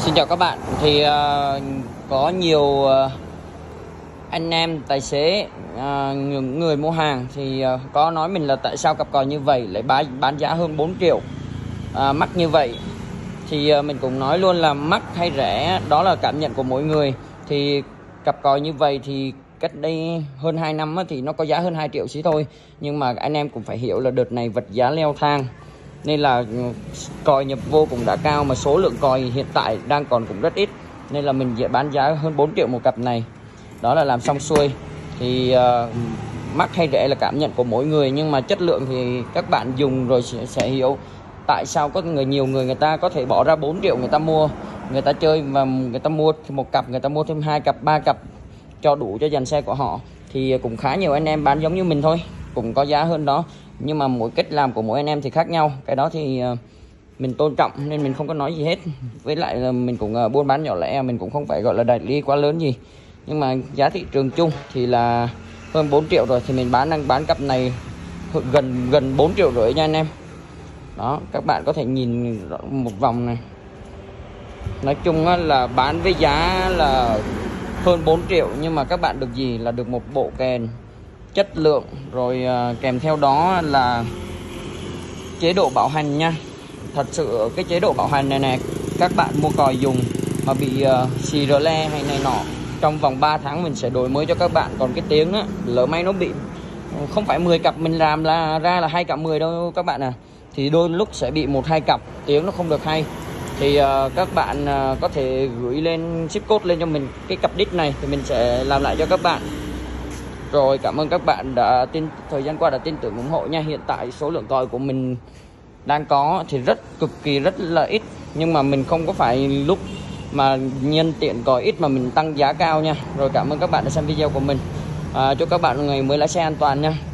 Xin chào các bạn. Thì có nhiều anh em tài xế, những người mua hàng thì có nói mình là tại sao cặp còi như vậy lại bán giá hơn 4 triệu, mắc như vậy. Thì mình cũng nói luôn là mắc hay rẻ đó là cảm nhận của mỗi người. Thì cặp còi như vậy thì cách đây hơn 2 năm thì nó có giá hơn 2 triệu xí thôi. Nhưng mà anh em cũng phải hiểu là đợt này vật giá leo thang, nên là còi nhập vô cũng đã cao, mà số lượng còi hiện tại đang còn cũng rất ít, nên là mình sẽ bán giá hơn 4 triệu một cặp này. Đó là làm xong xuôi. Thì mắc hay rẻ là cảm nhận của mỗi người, nhưng mà chất lượng thì các bạn dùng rồi sẽ hiểu tại sao có nhiều người người ta có thể bỏ ra 4 triệu người ta mua, người ta chơi, và người ta mua một cặp, người ta mua thêm 2 cặp 3 cặp cho đủ cho dàn xe của họ. Thì cũng khá nhiều anh em bán giống như mình thôi, cũng có giá hơn đó, nhưng mà mỗi cách làm của mỗi anh em thì khác nhau. Cái đó thì mình tôn trọng nên mình không có nói gì hết. Với lại là mình cũng buôn bán nhỏ lẻ, mình cũng không phải gọi là đại lý quá lớn gì, nhưng mà giá thị trường chung thì là hơn 4 triệu rồi, thì mình đang bán cặp này gần 4 triệu rưỡi nha anh em. Đó, các bạn có thể nhìn một vòng này. Nói chung là bán với giá là hơn 4 triệu, nhưng mà các bạn được gì là được một bộ kèn chất lượng, rồi kèm theo đó là chế độ bảo hành nha. Thật sự cái chế độ bảo hành này nè, các bạn mua còi dùng mà bị xì rờ le hay này nọ, trong vòng 3 tháng mình sẽ đổi mới cho các bạn. Còn cái tiếng á, lỡ may nó bị, không phải 10 cặp mình làm ra là 2 cặp 10 đâu các bạn à, thì đôi lúc sẽ bị 1-2 cặp tiếng nó không được hay. Thì các bạn có thể gửi lên ship code lên cho mình cái cặp đít này, thì mình sẽ làm lại cho các bạn. Rồi, cảm ơn các bạn đã thời gian qua đã tin tưởng ủng hộ nha. Hiện tại số lượng còi của mình đang có thì cực kỳ rất là ít, nhưng mà mình không có phải lúc mà nhân tiện còi ít mà mình tăng giá cao nha. Rồi, cảm ơn các bạn đã xem video của mình. Chúc các bạn ngày mới lái xe an toàn nha.